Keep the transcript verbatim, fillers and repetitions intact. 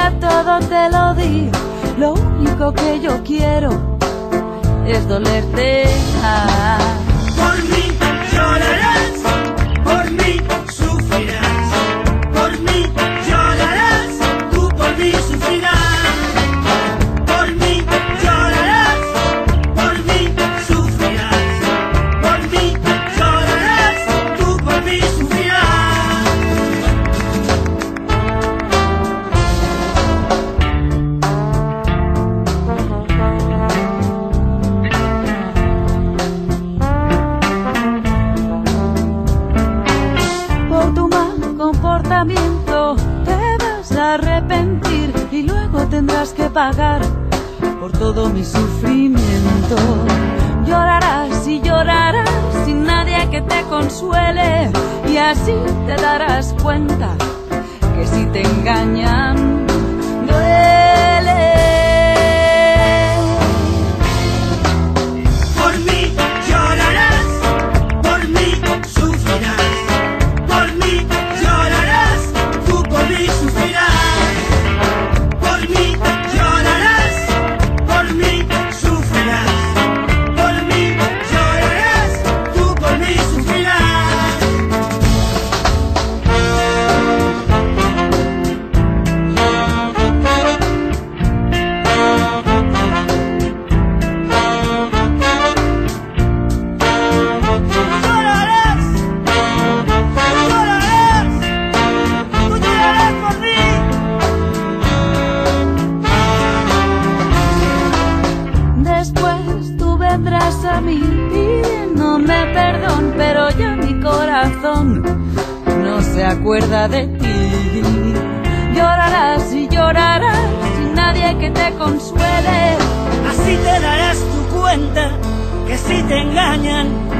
ya todo te lo di. Lo único que yo quiero es dolerte. Ah. Por mí llorarás, por mí sufrirás, por mí llorarás, tú por mí sufrirás. Por mí llorarás, por mí sufrirás, por mí llorarás, tú por mí sufrirás. Por tu mal comportamiento te vas a arrepentir y luego tendrás que pagar por todo mi sufrimiento. Llorarás y llorarás sin nadie que te consuele, y así te darás cuenta que si te engañan duele. Por mí llorarás, por mí sufrirás, por mí llorarás, tú por mí sufrirás. Por mí llorarás, por mí sufrirás, por mí llorarás, tú por mí sufrirás. Llorarás, llorarás, tú llorarás por mí. Después tú vendrás a mí pidiéndome perdón, pero ya mi corazón no se acuerda de ti. Llorarás y llorarás sin nadie que te consuele. Así te darás tu cuenta que si te engañan